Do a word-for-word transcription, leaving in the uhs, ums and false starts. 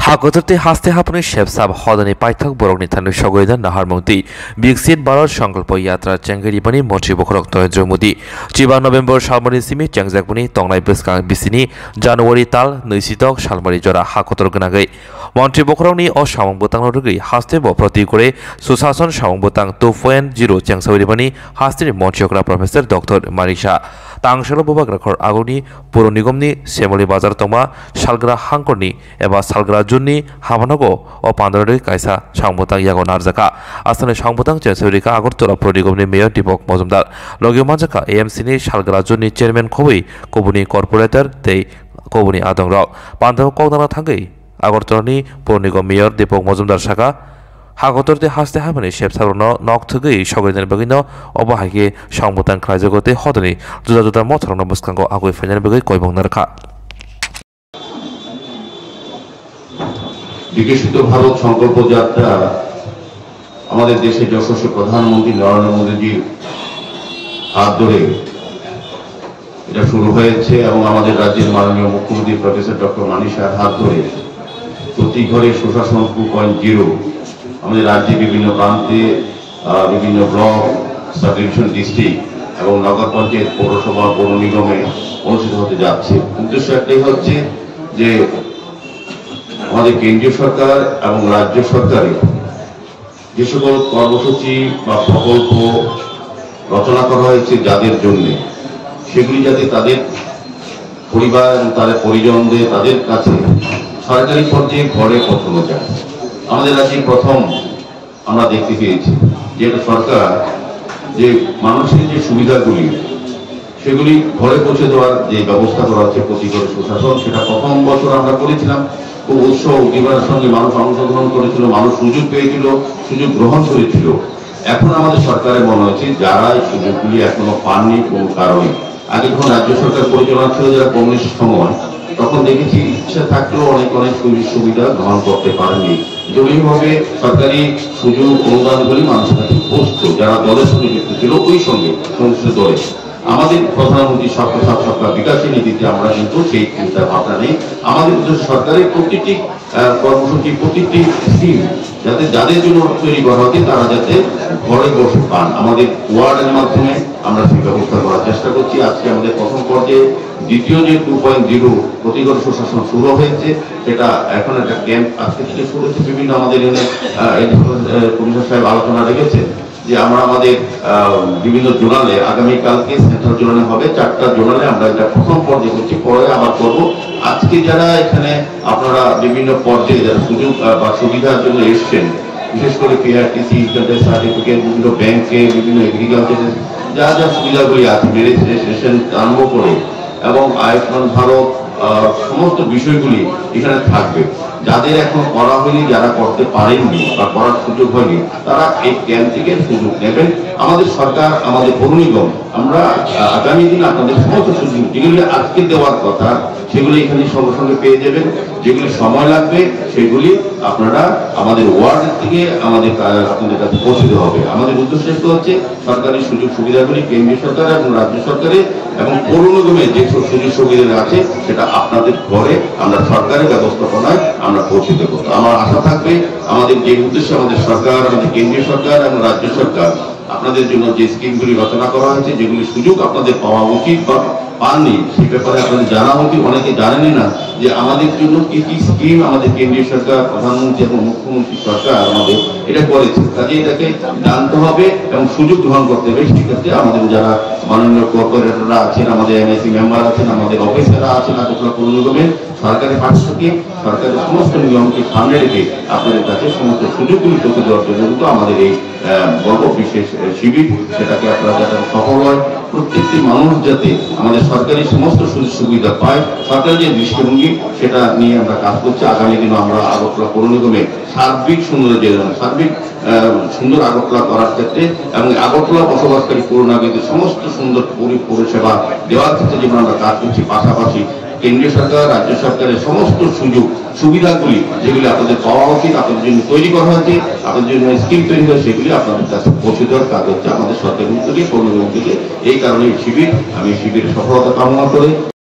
Hakotorte haste hapuni shepsab hodani paithak borokni thanu sogoidan nahar mungti Viksit Bharat Sankalpa Yatra Changaribani Mantri Bokhorok Narendra Modi Chiba November Salmari Simi Changjakbuni Tongnai Bwskang Bisini January Tal Nisitok Salmari Jora Hakotor Gnagai Mantri Bokhorokni o Samung Botang Rogri haste bo proti kore Susason Samung Botang two point zero Changsawiribani haste Mantri Okra Professor Doctor Marisha Tangselo Bobak Rakhor Agoni Puro Nigomni Semoli Bazar Tongma Salgra Hangkorni eba Salgra Junni Habanogo o Pandori Kaisa Sangbotang Yago Narzaka Asane Sangbotang Chansawirika Agortola Puro Nigomni Mayor Dipok Mozumdar Logio Manjaka A M C ni Salgra Junni Chairman Khobui Kobuni Corporator Tei Kobuni Adongrok Pandao Kogdana Thangai Agortolani Puro Nigom Mayor Dipok Mozumdar Saka Hakotorte haste hamani shepsarono nok thugui sogridan bagino obahage sangbotang khlaijagote hodani juda juda mothorno buskango agoi fainal bagoi koibong narkha বিকশিত ভারত সংকল্প যাত্রা আমাদের দেশের যশস্বী প্রধানমন্ত্রী নরেন্দ্র মোদীজির হাত ধরে এটা শুরু হয়েছে এবং আমাদের রাজ্যের মাননীয় মুখ্যমন্ত্রী প্রফেসর ডক্টর মানিশার হাত ধরে প্রতি ঘরে সুশাসন টু পয়েন্ট জিরো আমাদের রাজ্যে বিভিন্ন প্রান্তে বিভিন্ন ব্লক সাব ডিভিশন ডিস্ট্রিক্ট এবং নগর পঞ্চায়েত পৌরসভা পৌর নিগমে অনুষ্ঠিত হতে যাচ্ছে। উদ্দেশ্য একটাই হচ্ছে যে আমাদের কেন্দ্রীয় সরকার এবং রাজ্য সরকারের যে সকল কর্মসূচি বা প্রকল্প রচনা করা হয়েছে যাদের জন্য সেগুলি যাতে তাদের পরিবার এবং তাদের পরিজনদের তাদের কাছে সরকারি পর্যায়ে ঘরে পৌঁছানো যায়। আমাদের রাজ্যে প্রথম আমরা দেখতে পেয়েছি যে একটা সরকার যে মানুষের যে সুবিধাগুলি সেগুলি ঘরে পৌঁছে দেওয়ার যে ব্যবস্থা করা হচ্ছে প্রতি ঘরে সুশাসন সেটা প্রথম বছর আমরা করেছিলাম খুব উৎসাহ উদ্দীপনার সঙ্গে মানুষ অংশগ্রহণ করেছিল, মানুষ সুযোগ পেয়েছিল, সুযোগ গ্রহণ করেছিল। এখন আমাদের সরকারের মনে হচ্ছে যারা এই সুযোগগুলি এখনো পাননি কোনো কারণে আগে যখন রাজ্য সরকার পরিচালনা ছিল যারা কমিউনিস্ট সময় তখন দেখেছি ইচ্ছা থাকলেও অনেক অনেক সুযোগ সুবিধা গ্রহণ করতে পারেনি। জরুরিভাবে সরকারি সুযোগ অনুদানগুলি মানুষের কাছে পৌঁছতো যারা দলের সঙ্গে যুক্ত ছিল ওই সঙ্গে সংশ্লিষ্ট দলে। আমাদের প্রধানমন্ত্রী সবকা সাথ সবকা বিকাশের নীতিতে আমরা কিন্তু সেই চিন্তা ভাবনা নেই। আমাদের সরকারের প্রতিটি কর্মসূচি প্রতিটি স্কিম যাতে যাদের জন্য তৈরি করা হচ্ছে তারা যাতে ঘরে বসে পান আমাদের ওয়ার্ডের মাধ্যমে আমরা সেই ব্যবস্থা করার চেষ্টা করছি। আজকে আমাদের প্রথম পর্যায়ে দ্বিতীয় যে টু পয়েন্ট জিরো প্রতিগত সুশাসন শুরু হয়েছে সেটা এখন একটা ক্যাম্প আজকে থেকে শুরু হয়েছে। বিভিন্ন আমাদের এখানে কমিশনার সাহেব আলোচনা রেখেছেন যে আমরা আমাদের বিভিন্ন জোনালে আগামীকালকে সেন্ট্রাল জোনালে হবে চারটা জোনালে আমরা এটা প্রথম পর্যায়ে করছি, পরে আবার করবো। আজকে যারা এখানে আপনারা বিভিন্ন পর্যায়ে যারা সুযোগ বা সুবিধার জন্য এসছেন বিশেষ করে পিআরটিসি সার্টিফিকেট বিভিন্ন ব্যাংকে বিভিন্ন এগ্রিকালচারের যা যা সুবিধাগুলি আছে ম্যারেজ রেজিস্ট্রেশন আরম্ভ করে এবং আয়ুষ্মান ভারত সমস্ত বিষয়গুলি এখানে থাকবে। যাদের এখন করা হয়নি যারা করতে পারেননি বা করার সুযোগ হয়নি তারা এই ক্যাম্প থেকে সুযোগ নেবেন। আমাদের সরকার আমাদের পৌর নিগম আমরা আগামী দিন আপনাদের সমস্ত সুযোগ যেগুলি আজকে দেওয়ার কথা সেগুলি এখানে সঙ্গে সঙ্গে পেয়ে যাবেন। যেগুলি সময় লাগবে সেগুলি আপনারা আমাদের ওয়ার্ডের থেকে আমাদের আপনাদের কাছে পৌঁছে দেওয়া হবে। আমাদের উদ্দেশ্য হচ্ছে সরকারি সুযোগ সুবিধাগুলি কেন্দ্রীয় সরকার এবং রাজ্য সরকারের এবং পৌর নিগমের যে সুযোগ সুবিধা আছে সেটা আপনাদের ঘরে আমরা সরকারি ব্যবস্থাপনায় আমরা পৌঁছে দেবো। আমার আশা থাকবে আমাদের যে উদ্দেশ্যে আমাদের সরকার আমাদের কেন্দ্রীয় সরকার এবং রাজ্য সরকার আপনাদের জন্য যে স্কিমগুলি রচনা করা হয়েছে যেগুলি সুযোগ আপনাদের পাওয়া উচিত বা পাননি সেই ব্যাপারে আপনাদের জানা উচিত। অনেকে জানেনই না যে আমাদের জন্য কি কি স্কিম আমাদের কেন্দ্রীয় সরকার প্রধানমন্ত্রী এবং মুখ্যমন্ত্রী সরকার আমাদের এটা করেছে। কাজে এটাকে জানতে হবে এবং সুযোগ গ্রহণ করতে হবে। সেক্ষেত্রে আমাদের যারা মাননীয় কর্পোরেটররা আছেন, আমাদের এনআইসি মেম্বার আছেন, আমাদের অফিসাররা আছেন আগরতলা পৌর নিগমের সরকারের পাশ থেকে সরকারের সমস্ত নিয়মকে সামনে রেখে আপনাদের কাছে সমস্ত সুযোগগুলি পৌঁছে দেওয়ার জন্য কিন্তু আমাদের এই বড় বিশেষ শিবির সেটাকে আপনারা যাতে সফল হয় প্রত্যেকটি মানুষ যাতে আমাদের সরকারি সমস্ত সুযোগ সুবিধা পায় সরকারের যে দৃষ্টিভঙ্গি সেটা নিয়ে আমরা কাজ করছি। আগামী দিনে আমরা আগরতলা পৌর নিগমে সার্বিক সুন্দর যে সার্বিক সুন্দর আগরতলা করার ক্ষেত্রে এবং আগরতলা বসবাসকারী পৌর নাগরিকদের সমস্ত সুন্দর পরিষেবা দেওয়ার ক্ষেত্রে যেমন আমরা কাজ করছি পাশাপাশি কেন্দ্রীয় সরকার রাজ্য সরকারের সমস্ত সুযোগ সুবিধাগুলি যেগুলি আপনাদের পাওয়া উচিত আপনাদের জন্য তৈরি করা হয়েছে আপনাদের জন্য স্কিম তৈরি হয়েছে সেগুলি আপনাদের কাছে পৌঁছে দেওয়ার কাজ হচ্ছে আমাদের সরকারের থেকে পৌর নিগম থেকে। এই কারণে শিবির আমি শিবিরের সফলতা কামনা করে